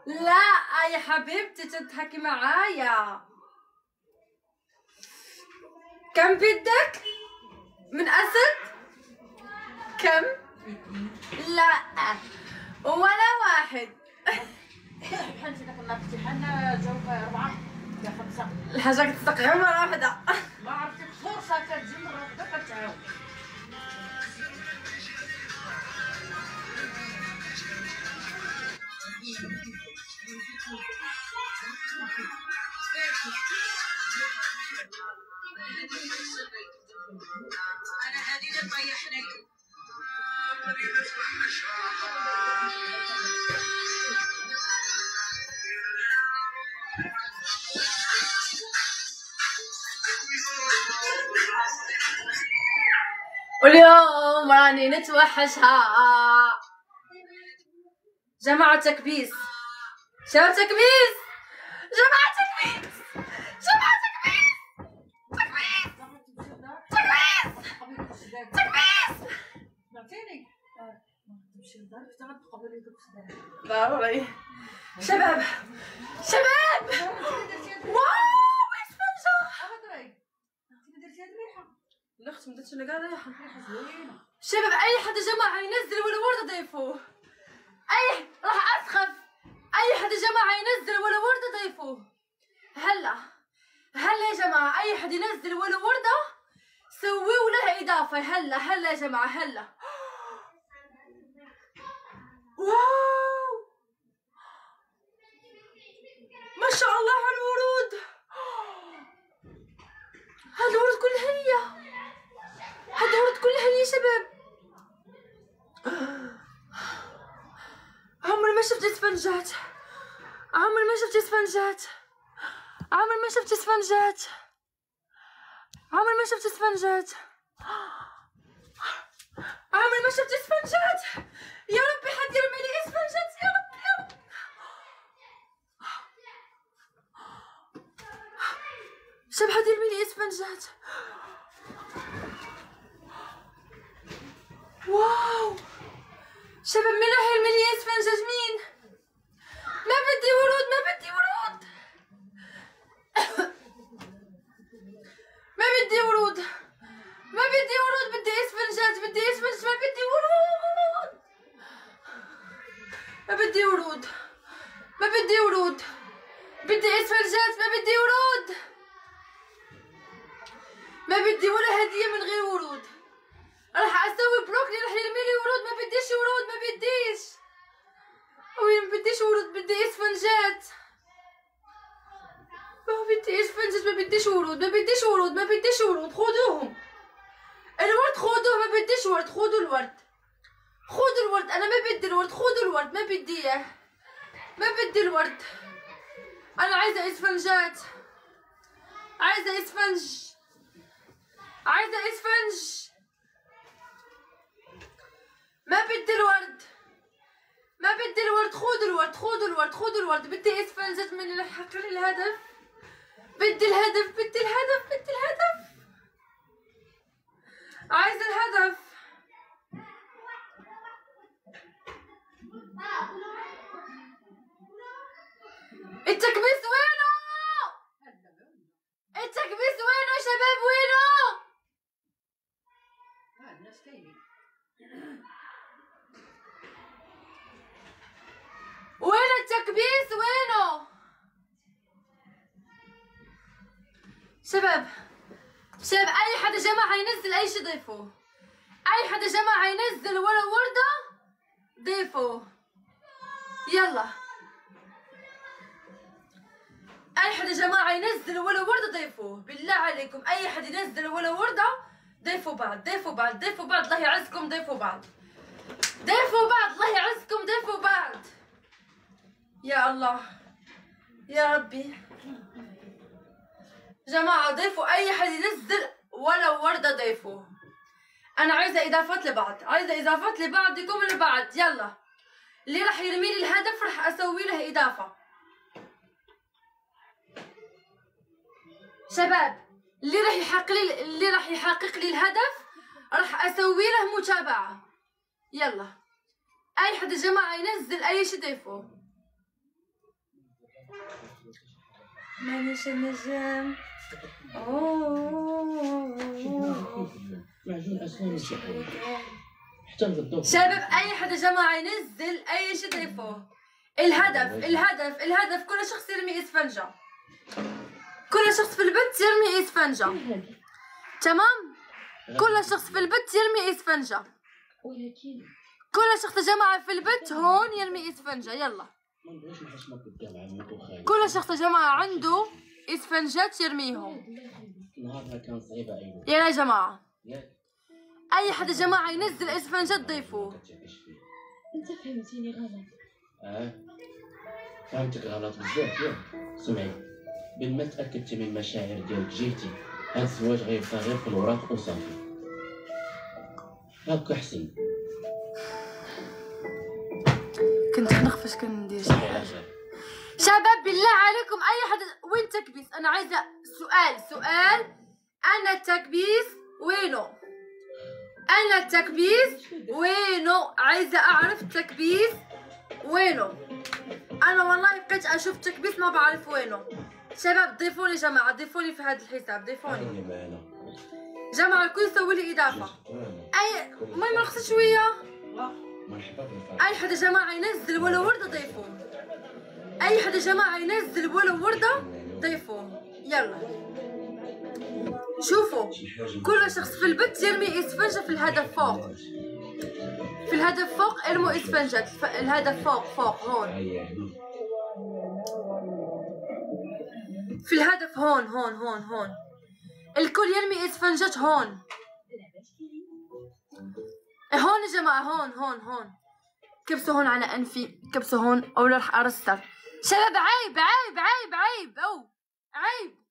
لا يا حبيبتي تضحكي معايا. كم بدك؟ من أسد؟ كم؟ لا ولا واحد. حنتي داك النهار كنتي بحالنا جاوك 4 يا 5. الحاجة كتستقع غير مرة واحدة. ما عرفتك فرصة كتجي مرة واحدة كتعاود. انا هذه اللي طيحني. واليوم راني نتوحشها. جماعة تكبيس، شباب تكبيس، جماعة تكبيس، جماعة تكبيس، تكبيس، تكبيس، تكبيس. سمعتيني؟ تمشي للدار حتى غتقبلي دوك الصداع. ضروري. شباب شباب واو اسفنجة. هضري انتي درتي هاد الريحة. لا اختي ما درتش انا كاع ريحة. ريحة زوينة. شباب اي حد يا جماعة ينزل ولا وردة ضيفوه. اي راح اسخف. اي حد يا جماعة ينزل ولا وردة ضيفوه. هلا هلا يا جماعة اي حد ينزل ولا وردة سويوا لها اضافة. هلا هلا يا جماعة هلا. واو ما شاء الله على الورود. هاد الورود كلها هي، هاد الورود كلها هي يا شباب. عمري ما شفت اسفنجات، عمري ما شفت اسفنجات، عمري ما شفت اسفنجات، عمري ما شفت اسفنجات، عمري ما شفت اسفنجات. يا ربي حد يرمي لي اسفنجات يا رب يا رب. شب حد يرمي لي اسفنجات. واو شباب مين راح يرمي لي اسفنجات؟ مين؟ ما بدي ورود، ما بدي ورود، ما بدي ورود، ما بدي ورود، بدي اسفنجات، بدي اسفنجات، ما بدي ورود، ما بدي ورود، ما بدي ورود، بدي اسفنجات، ما بدي ورود، ما بدي ولا هدية من غير ورود. راح اسوي بلوك اللي راح يرمي لي ورود. ما بديش ورود، ما بديش، وي ما بديش ورود، بدي اسفنجات، ما بدي اسفنجات، ما بديش ورود، ما بديش ورود، ما بديش ورود. خذوهم الورد، خذوه، ما بديش ورد، خذوا الورد، خذوا الورد، انا ما بدي الورد، خذوا الورد، ما بدي اياه، ما بدي الورد، انا عايزه اسفنجات، عايزه اسفنج، عايزه اسفنج، ما بدي الورد، ما بدي الورد، خذوا الورد، خذوا الورد، خذوا الورد، بدي اسفنجات من اللي حق لي الهدف، بدي الهدف، بدي الهدف، بدي الهدف، عايزه الهدف. التكبيس وينه؟ التكبيس وينه يا شباب؟ وينه؟ الناس كاينين. وين التكبيس وينه؟ شباب شباب اي حد يا جماعة ينزل اي شي ضيفوه، اي حد يا جماعة ينزل ولا وردة ضيفوه. يلا اي حد يا جماعة ينزل ولا وردة ضيفوه، بالله عليكم اي حد ينزل ولا وردة ضيفوا بعض، ضيفوا بعض، ضيفوا بعض، الله يعزكم، ضيفوا بعض، ضيفوا بعض، الله يعزكم، ضيفوا بعض. يا الله يا ربي جماعة ضيفوا اي حد ينزل ولا وردة ضيفوه. انا عايزة اضافات لبعض، عايزة اضافات لبعضكم البعض. يلا اللي راح يرمي لي الهدف راح اسوي له اضافة. شباب اللي راح يحقق لي الهدف راح اسوي له متابعة. يلا اي حد يا جماعة ينزل اي شي ضيفوه. مانيش النجم. معجون اسنان حتى نقدو. شباب اي حدا جماعة ينزل اي شي ضيفوه. الهدف كل شخص يرمي اسفنجة. كل شخص في البيت يرمي اسفنجة. تمام؟ كل شخص في البيت يرمي اسفنجة. كل شخص يا جماعة في البيت هون يرمي اسفنجة. يلا كل شخص يا جماعة عنده اسفنجات يرميهم. نهارها كان صعيبة أيوة. يا جماعة اي حدا يا جماعة ينزل اسفنجات ضيفوه. انت فهمتيني غلط. فهمتك غلط بزاف ياك. سمعي بين ما تأكدتي من المشاعر ديالك جيتي، هاد الزواج غيبقى غير في الوراق وصافي. هاكا حسن. كنت نخفش كندير شي حاجة. شباب بالله عليكم اي حدا وين تكبيس؟ انا عايزة سؤال انا التكبيس وينو؟ انا التكبيس وينو؟ عايزة اعرف التكبيس وينو؟ انا والله بقيت اشوف تكبيس ما بعرف وينو. شباب ضيفوني جماعة، ضيفوني في هذا الحساب، ضيفوني جماعة. الكل يسوي لي اضافة. اي ما نرخص شوية. اي حدا جماعة ينزل ولو وردة ضيفوه. اي حدا جماعة ينزل ولو وردة ضيفوه. يلا شوفوا كل شخص في البيت يرمي اسفنجة في الهدف فوق. في الهدف فوق ارموا اسفنجات. الهدف فوق هون. في الهدف هون. الكل يرمي اسفنجات هون يا جماعة. هون كبسوا هون على انفي، كبسوا هون او راح ارستر. شباب عيب. او عيب.